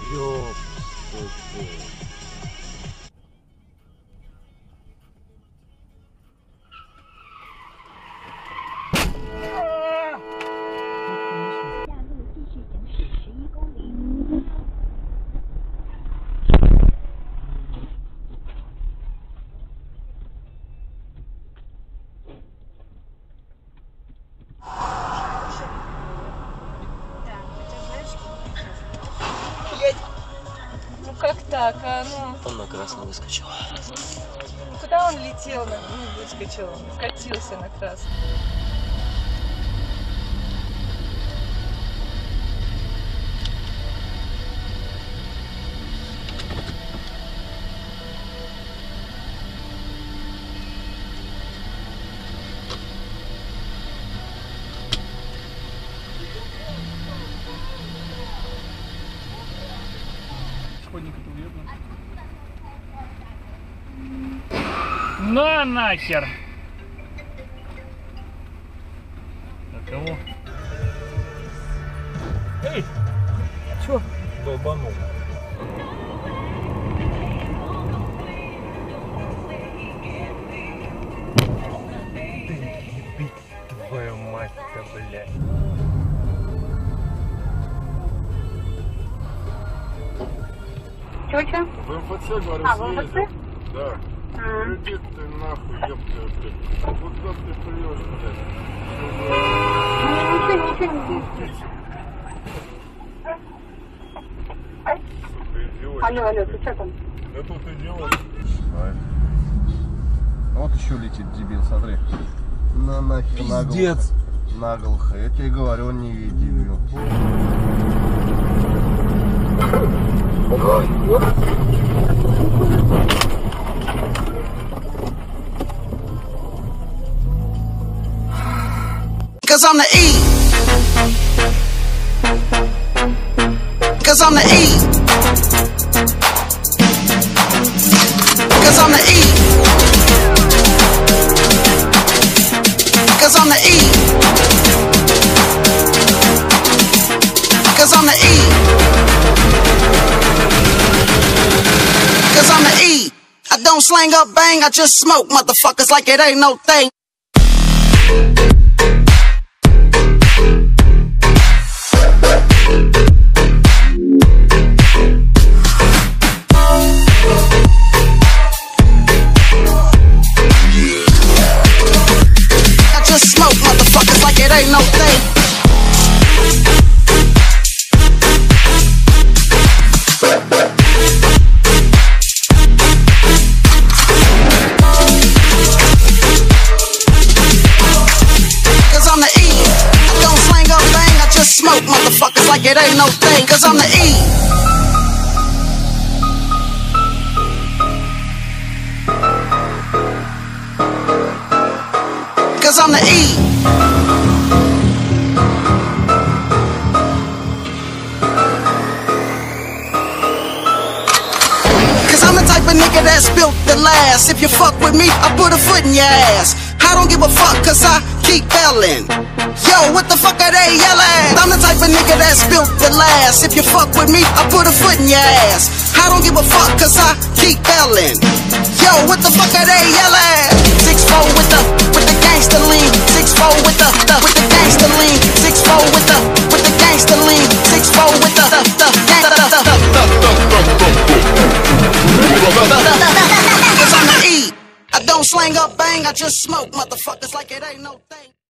Ёп. Ну как так, а ну? Он на красный выскочил. Куда он летел? Ну, выскочил, катился на красный. Пешеходника-то уедут. На нахер! А кого? Эй! Чё? Долбанул. Ты, твою мать-то, блядь. Чё? В МФЦ, говорю, А, в съездил. МФЦ? Да. Иди ты нахуй, ёпта, блядь. Куда ты прешь, блядь? Ничего. Сука, идиот. Алло, ты что там? Я тут идиот. Вот еще летит дебил, смотри. На нахер наглухо. Наглухо. Я тебе говорю, он не видит дебил. Cause I'm the E. Cause I'm the E. Cause I'm the E. Cause I'm the E. Cause I'm the E. Cause I'm the E. I don't slang up bang, I just smoke motherfuckers like it ain't no thing. Ain't no thing. Cause I'm the E. I don't slang up bang, I just smoke motherfuckers like it ain't no thing. Cause I'm the E. Cause I'm the E. Nigga that's built to last. If you fuck with me, I put a foot in your ass. I don't give a fuck cause I keep yelling. Yo, what the fuck are they yelling? I'm the type of nigga that's built to last. If you fuck with me, I put a foot in your ass. I don't give a fuck cause I keep yelling. Yo, what the fuck are they yelling? 6'4" with the gangster lean. 6'4" with the gangster lean. 6'4" with the gangster lean. 6'4" with the Cause I'm the E. I don't slang up bang, I just smoke motherfuckers like it ain't no thing.